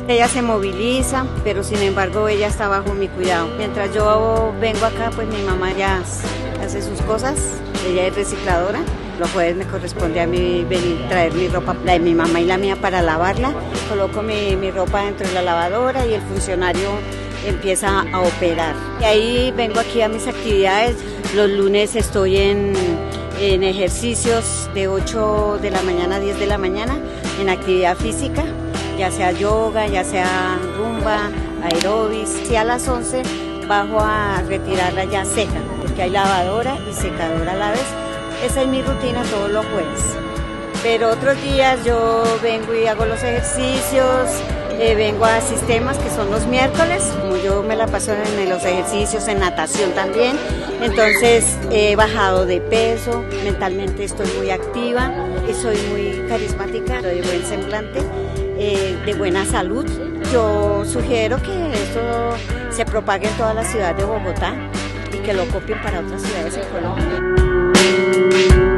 Ella se moviliza, pero sin embargo ella está bajo mi cuidado. Mientras yo vengo acá, pues mi mamá ya hace sus cosas, ella es recicladora. Los jueves me corresponde a mí venir traer mi ropa, la de mi mamá y la mía, para lavarla. Coloco mi ropa dentro de la lavadora y el funcionario empieza a operar. Y ahí vengo aquí a mis actividades. Los lunes estoy en ejercicios de 8 de la mañana a 10 de la mañana, en actividad física, ya sea yoga, ya sea rumba, aeróbics. Y a las 11 bajo a retirarla ya seca, porque hay lavadora y secadora a la vez. Esa es mi rutina todos los jueves. Pero otros días yo vengo y hago los ejercicios, vengo a sistemas, que son los miércoles, como yo me la paso en los ejercicios, en natación también. Entonces he bajado de peso, mentalmente estoy muy activa y soy muy carismática, de buen semblante, de buena salud. Yo sugiero que esto se propague en toda la ciudad de Bogotá y que lo copien para otras ciudades en Colombia.